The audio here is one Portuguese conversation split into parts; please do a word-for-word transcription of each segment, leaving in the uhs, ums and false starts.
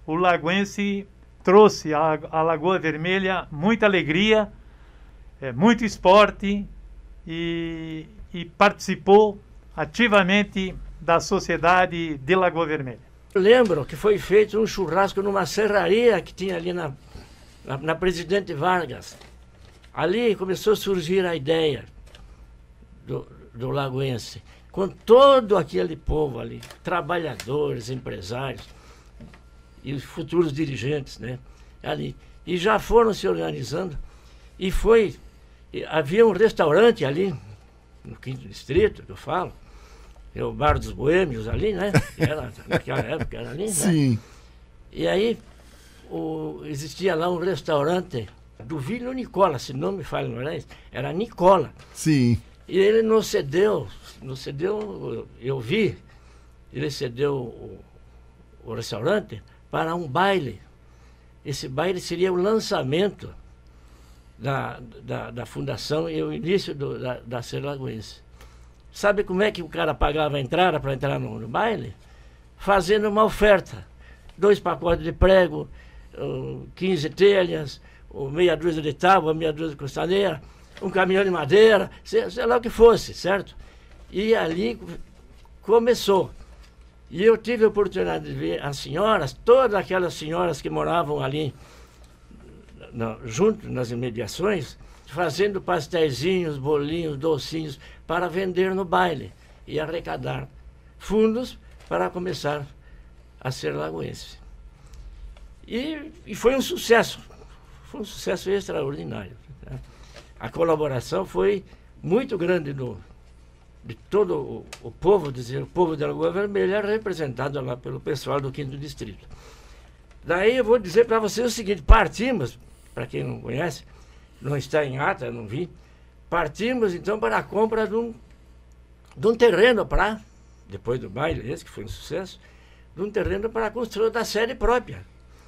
o lagoense trouxe à, à Lagoa Vermelha muita alegria, é, muito esporte e, e participou ativamente da sociedade de Lagoa Vermelha. Lembro que foi feito um churrasco numa serraria que tinha ali na, na, na Presidente Vargas. Ali começou a surgir a ideia do, do lagoense, com todo aquele povo ali, trabalhadores, empresários e os futuros dirigentes, né, ali. E já foram se organizando e foi, e havia um restaurante ali, no quinto distrito, que eu falo, é o Bar dos Boêmios ali, né, era, naquela época era ali, né? Sim. E aí o, existia lá um restaurante do Vílio Nicola, se não me falha, não era isso? Era Nicola. Sim. E ele não cedeu, não cedeu, eu vi, ele cedeu o, o restaurante para um baile. Esse baile seria o lançamento da, da, da fundação e o início do, da, da Ser Lagoense. Sabe como é que o cara pagava a entrada para entrar no, no baile? Fazendo uma oferta. Dois pacotes de prego, quinze telhas, meia dúzia de tábua, meia dúzia de costaneira, um caminhão de madeira, sei, sei lá o que fosse, certo? E ali começou. E eu tive a oportunidade de ver as senhoras, todas aquelas senhoras que moravam ali, no, junto nas imediações, fazendo pastéisinhos, bolinhos, docinhos, para vender no baile e arrecadar fundos para começar a ser lagoense. E, e foi um sucesso, foi um sucesso extraordinário. Né? A colaboração foi muito grande do, de todo o, o povo, dizer, o povo da Lagoa Vermelha, representado lá pelo pessoal do quinto distrito. Daí eu vou dizer para vocês o seguinte, partimos, para quem não conhece, não está em ata, não vi, partimos então para a compra de um, de um terreno para, depois do baile, esse que foi um sucesso, de um terreno para a construção da sede própria,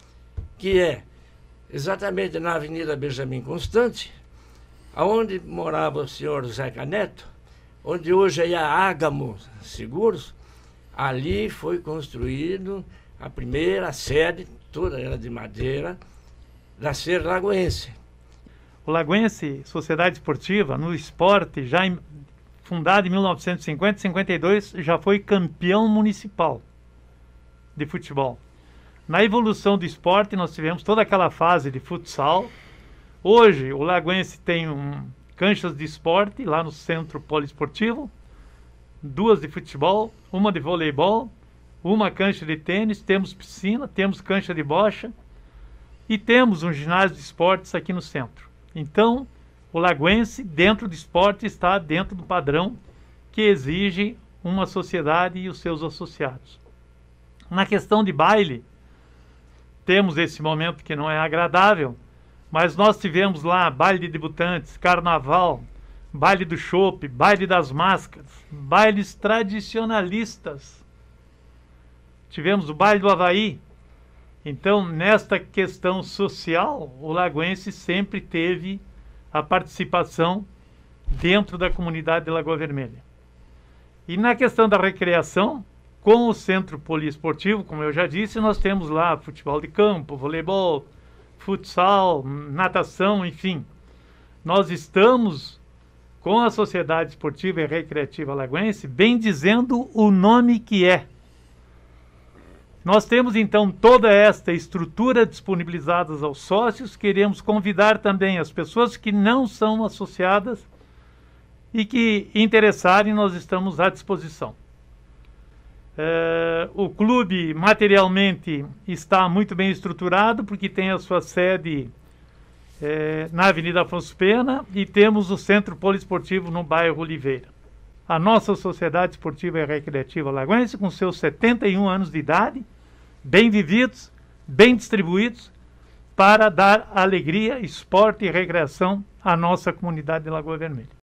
que é exatamente na Avenida Benjamin Constante, onde morava o senhor José Caneto, onde hoje é a Ágamo Seguros. Ali foi construído a primeira sede, toda ela de madeira, da Ser Lagoense. O Lagoense Sociedade Esportiva, no esporte, já em, fundado em mil novecentos e cinquenta, cinquenta e dois, já foi campeão municipal de futebol. Na evolução do esporte, nós tivemos toda aquela fase de futsal. Hoje, o Lagoense tem um, canchas de esporte lá no Centro Poliesportivo, duas de futebol, uma de voleibol, uma cancha de tênis, temos piscina, temos cancha de bocha e temos um ginásio de esportes aqui no centro. Então, o Lagoense, dentro do esporte, está dentro do padrão que exige uma sociedade e os seus associados. Na questão de baile, temos esse momento que não é agradável, mas nós tivemos lá baile de debutantes, carnaval, baile do chopp, baile das máscaras, bailes tradicionalistas. Tivemos o baile do Havaí. Então, nesta questão social, o lagoense sempre teve a participação dentro da comunidade de Lagoa Vermelha. E na questão da recreação, com o Centro Poliesportivo, como eu já disse, nós temos lá futebol de campo, voleibol, futsal, natação, enfim. Nós estamos com a Sociedade Esportiva e Recreativa Lagoense, bem dizendo o nome que é. Nós temos então toda esta estrutura disponibilizada aos sócios. Queremos convidar também as pessoas que não são associadas e que interessarem, nós estamos à disposição. É, o clube materialmente está muito bem estruturado, porque tem a sua sede é, na Avenida Afonso Pena e temos o Centro Poliesportivo no bairro Oliveira. A nossa Sociedade Esportiva e Recreativa Lagoense, com seus setenta e um anos de idade, bem vividos, bem distribuídos, para dar alegria, esporte e recreação à nossa comunidade de Lagoa Vermelha.